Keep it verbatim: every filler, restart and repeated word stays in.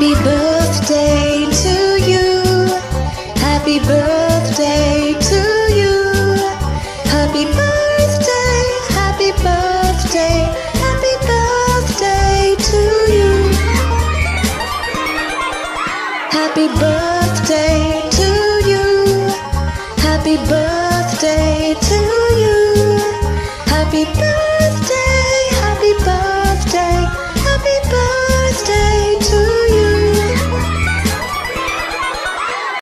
Happy birthday to you. Happy birthday to you. Happy birthday, happy birthday, happy birthday to you. Happy birthday to you. Happy birthday to you. Happy birthday.